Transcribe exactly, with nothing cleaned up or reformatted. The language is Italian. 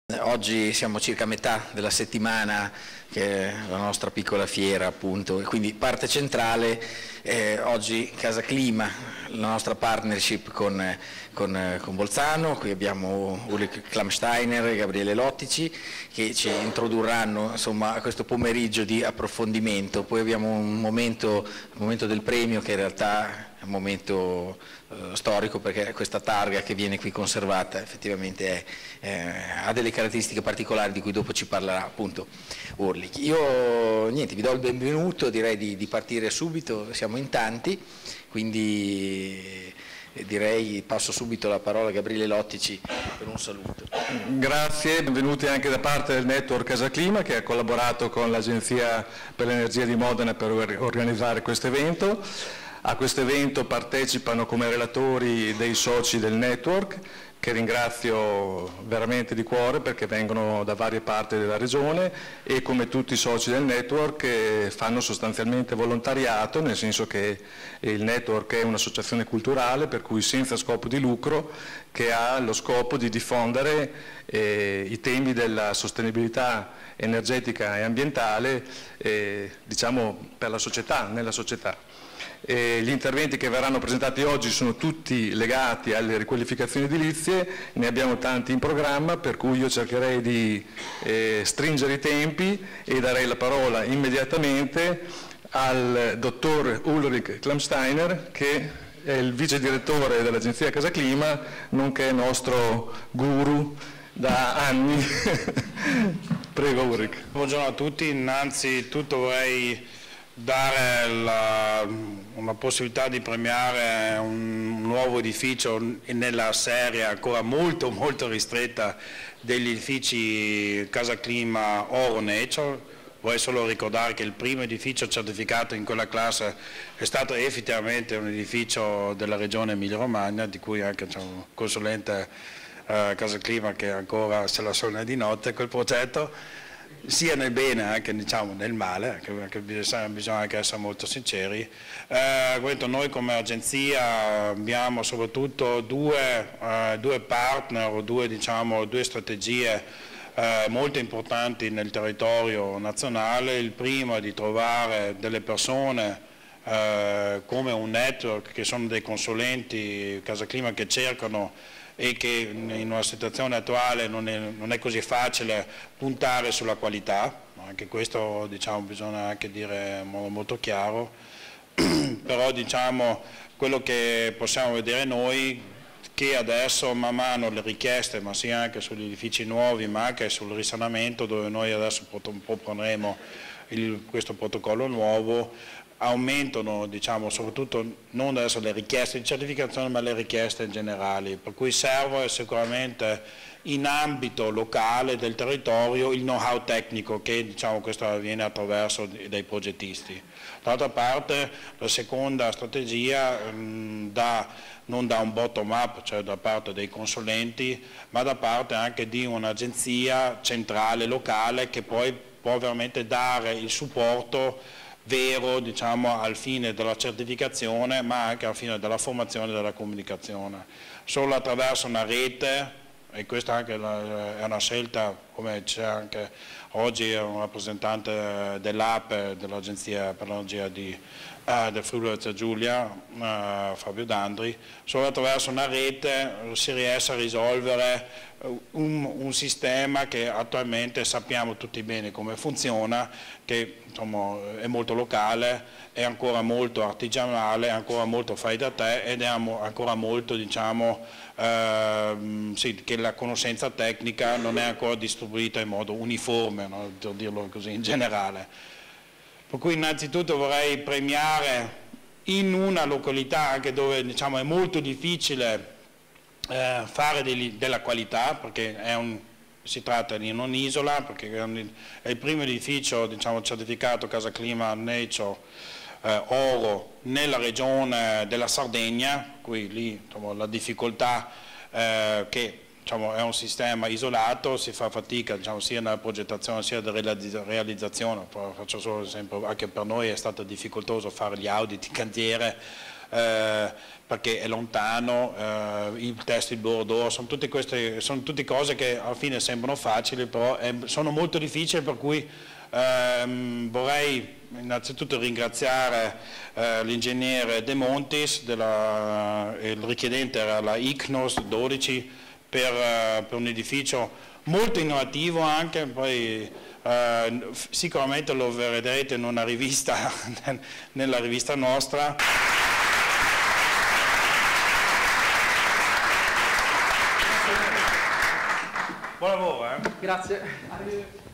Oggi siamo circa a metà della settimana, che è la nostra piccola fiera, appunto, e quindi parte centrale, eh, oggi Casa Clima, la nostra partnership con, con, con Bolzano. Qui abbiamo Ulrich Klammsteiner e Gabriele Lottici che ci introdurranno, insomma, a questo pomeriggio di approfondimento. Poi abbiamo un momento, il momento del premio, che in realtà è un momento eh, storico, perché questa targa che viene qui conservata effettivamente è, eh, ha delle caratteristiche particolari di cui dopo ci parlerà appunto Ulrich. Io niente, vi do il benvenuto, direi di, di partire subito, siamo in tanti, quindi eh, direi passo subito la parola a Gabriele Lottici per un saluto. Grazie, benvenuti anche da parte del network Casa Clima, che ha collaborato con l'Agenzia per l'Energia di Modena per organizzare questo evento. A questo evento partecipano come relatori dei soci del network, che ringrazio veramente di cuore perché vengono da varie parti della regione, e come tutti i soci del network eh, fanno sostanzialmente volontariato, nel senso che il network è un'associazione culturale, per cui senza scopo di lucro, che ha lo scopo di diffondere eh, i temi della sostenibilità energetica e ambientale eh, diciamo per la società, nella società. E gli interventi che verranno presentati oggi sono tutti legati alle riqualificazioni edilizie, ne abbiamo tanti in programma, per cui io cercherei di eh, stringere i tempi e darei la parola immediatamente al dottor Ulrich Klammsteiner, che è il vice direttore dell'Agenzia Casa Clima, nonché nostro guru da anni. Prego Ulrich. Buongiorno a tutti, innanzitutto vorrei dare la, una possibilità di premiare un nuovo edificio nella serie ancora molto molto ristretta degli edifici Casa Clima Oro Nature. Vorrei solo ricordare che il primo edificio certificato in quella classe è stato effettivamente un edificio della regione Emilia Romagna, di cui anche c'è un consulente eh, Casa Clima che ancora se la sogna di notte quel progetto, sia nel bene che diciamo, nel male, perché bisogna anche essere molto sinceri. Eh, noi come agenzia abbiamo soprattutto due, eh, due partner, due, diciamo, due strategie eh, molto importanti nel territorio nazionale. Il primo è di trovare delle persone eh, come un network, che sono dei consulenti Casa Clima che cercano, e che in una situazione attuale non è, non è così facile puntare sulla qualità, anche questo diciamo, bisogna anche dire in modo molto chiaro, però diciamo, quello che possiamo vedere noi che adesso man mano le richieste, ma sia anche sugli edifici nuovi ma anche sul risanamento, dove noi adesso proporremo il, questo protocollo nuovo, aumentano diciamo, soprattutto non adesso le richieste di certificazione ma le richieste in generale, per cui serve sicuramente in ambito locale del territorio il know-how tecnico, che diciamo, questo avviene attraverso dei progettisti. D'altra parte la seconda strategia mh, da, non da un bottom up, cioè da parte dei consulenti, ma da parte anche di un'agenzia centrale locale che poi può veramente dare il supporto vero diciamo, al fine della certificazione, ma anche al fine della formazione e della comunicazione. Solo attraverso una rete, e questa anche è una scelta, come c'è anche oggi un rappresentante dell'A P E, dell'Agenzia per l'Energia di, uh, del Friuli Venezia Giulia, uh, Fabio D'Andri, solo attraverso una rete si riesce a risolvere Un, un sistema che attualmente sappiamo tutti bene come funziona, che insomma, è molto locale, è ancora molto artigianale, è ancora molto fai da te ed è ancora molto diciamo, eh, sì, che la conoscenza tecnica non è ancora distribuita in modo uniforme, no? Per dirlo così in generale. Per cui innanzitutto vorrei premiare in una località anche dove diciamo, è molto difficile Eh, fare degli, della qualità, perché è un, si tratta di un'isola, perché è, un, è il primo edificio diciamo, certificato Casa Clima Nature eh, Oro nella regione della Sardegna, qui lì diciamo, la difficoltà eh, che diciamo, è un sistema isolato, si fa fatica diciamo, sia nella progettazione sia nella realizzazione, faccio solo esempio, anche per noi è stato difficoltoso fare gli audit di cantiere eh, perché è lontano, eh, il test, il bordeaux, sono tutte, queste, sono tutte cose che alla fine sembrano facili, però è, sono molto difficili, per cui ehm, vorrei innanzitutto ringraziare eh, l'ingegnere De Montis, della, il richiedente era la I C N O S dodici, per, uh, per un edificio molto innovativo anche, poi uh, sicuramente lo vedrete in una rivista, nella rivista nostra. Buon lavoro, eh? Grazie.